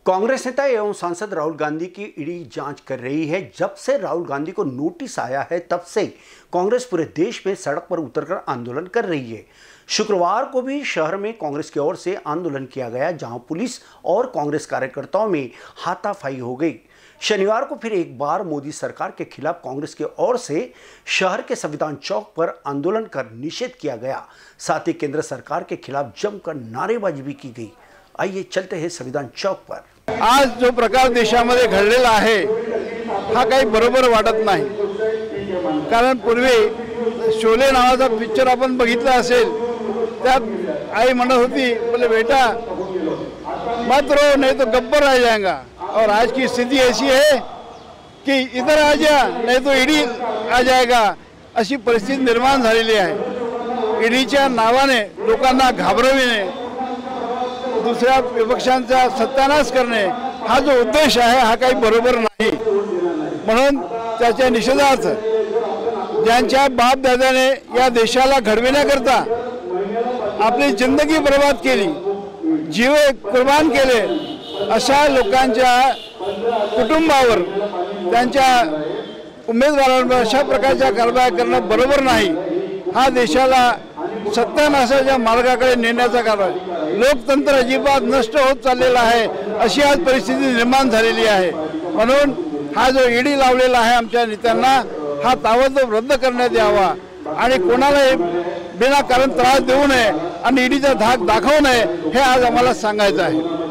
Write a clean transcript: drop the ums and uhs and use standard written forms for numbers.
कांग्रेस नेता एवं सांसद राहुल गांधी की ईडी जांच कर रही है। जब से राहुल गांधी को नोटिस आया है तब से कांग्रेस पूरे देश में सड़क पर उतरकर आंदोलन कर रही है। शुक्रवार को भी शहर में कांग्रेस की ओर से आंदोलन किया गया, जहां पुलिस और कांग्रेस कार्यकर्ताओं में हाथापाई हो गई। शनिवार को फिर एक बार मोदी सरकार के खिलाफ कांग्रेस की ओर से शहर के संविधान चौक पर आंदोलन कर निषेध किया गया। साथ ही केंद्र सरकार के खिलाफ जमकर नारेबाजी भी की गई। आइए चलते हैं संविधान चौक पर। आज जो प्रकार देशामध्ये घडलेला आहे हा काही बरोबर वाटत नाही। कारण पूर्वी शोले नावाचा पिक्चर आपण बघितला असेल, त्यात आई म्हणत होती बोले बेटा मत रो नहीं तो गब्बर रह जाएगा। और आज की स्थिति ऐसी है कि इधर आ जा नहीं तो ईडी आ जाएगा, अशी परिस्थिती निर्माण झालेली आहे। ईडीच्या नावाने लोकांना घाबरविणे, दुसऱ्या विपक्षांचा सत्यानाश करणे हा जो उद्देश आहे हा काही बरोबर नाही। म्हणून त्याच्या निषेधार्थ ज्यांच्या बाप दादाने या देशाला घडविण्याकरता आपली जिंदगी बर्बाद केली, जीव कुर्बान केले, अशा लोकांच्या कुटुंबावर, त्यांच्या उमेदवारांवर अशा प्रकारच्या कारवाया करणं बरोबर नाही। हा देशाला सत्यानाशाच्या मार्गाकडे नेण्याचा कारभार, लोकतंत्र अजिबात नष्ट होत चाललेला आहे, अशी आज परिस्थिती निर्माण झालेली आहे। म्हणून हा जो ईडी लावलेला आहे आमच्या नेत्यांना, हा ताबडतोब रद्द करण्यात यावा आणि कोणालाही विनाकारण त्रास देऊ नये आणि ईडीचा धाक दाखवू नये, हे आज आम्हाला सांगायचं आहे।